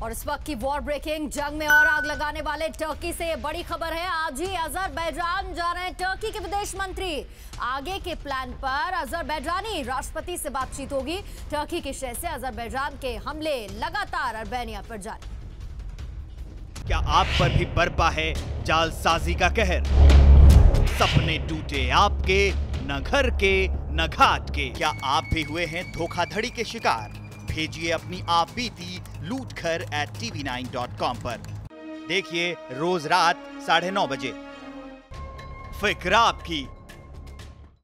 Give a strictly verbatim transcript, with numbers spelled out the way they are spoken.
और इस वक्त की वॉर ब्रेकिंग जंग में और आग लगाने वाले टर्की से बड़ी खबर है। आज ही अजरबैजान जा रहे हैं टर्की के विदेश मंत्री। आगे के प्लान पर अजरबैजानी राष्ट्रपति से बातचीत होगी। टर्की के शहर से अजरबैजान के हमले लगातार अर्मेनिया पर जारी। क्या आप पर भी बरपा है जालसाजी का कहर? सपने टूटे आपके, न घर के न घाट के। क्या आप भी हुए हैं धोखाधड़ी के शिकार? भेजिए अपनी आप बीती लूट कर at TV nine dot com पर। देखिए रोज रात साढ़े नौ बजे। फिक्र आपकी।